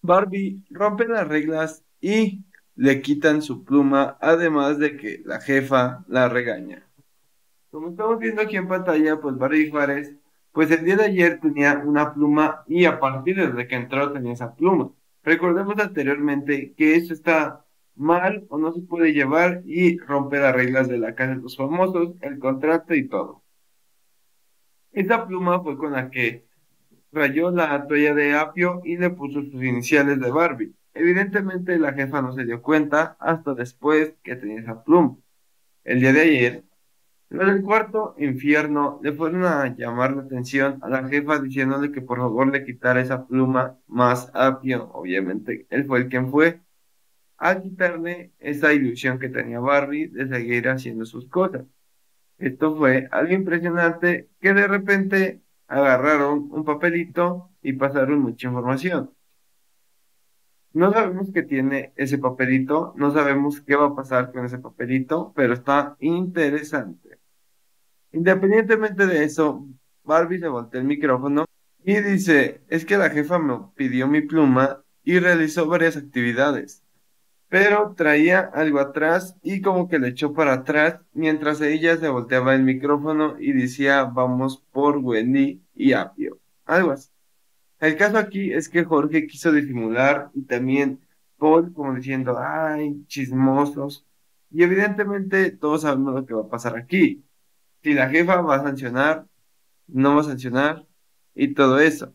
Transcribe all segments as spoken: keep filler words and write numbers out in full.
Barbie rompe las reglas y le quitan su pluma, además de que la jefa la regaña. Como estamos viendo aquí en pantalla, pues Barbie Juárez, pues el día de ayer tenía una pluma y a partir de que entró tenía esa pluma. Recordemos anteriormente que eso está mal o no se puede llevar y rompe las reglas de la casa de los famosos, el contrato y todo. Esa pluma fue con la que rayó la toalla de apio y le puso sus iniciales de Barbie. Evidentemente la jefa no se dio cuenta hasta después que tenía esa pluma. El día de ayer, los del cuarto infierno le fueron a llamar la atención a la jefa diciéndole que por favor le quitara esa pluma más apio. Obviamente él fue el quien fue a quitarle esa ilusión que tenía Barbie de seguir haciendo sus cosas. Esto fue algo impresionante que de repente agarraron un papelito y pasaron mucha información. No sabemos qué tiene ese papelito, no sabemos qué va a pasar con ese papelito, pero está interesante. Independientemente de eso, Barbie se voltea el micrófono y dice, es que la jefa me pidió mi pluma y realizó varias actividades, pero traía algo atrás y como que le echó para atrás mientras ella se volteaba el micrófono y decía, vamos por Wendy y Apio. Algo así. El caso aquí es que Jorge quiso disimular y también Paul como diciendo, ay, chismosos. Y evidentemente todos sabemos lo que va a pasar aquí. Si la jefa va a sancionar, no va a sancionar y todo eso.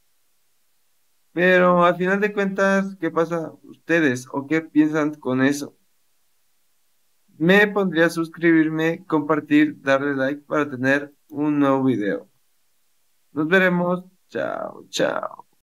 Pero al final de cuentas, ¿qué pasa ustedes o qué piensan con eso? Me pondría a suscribirme, compartir, darle like para tener un nuevo video. Nos veremos. Chao, chao.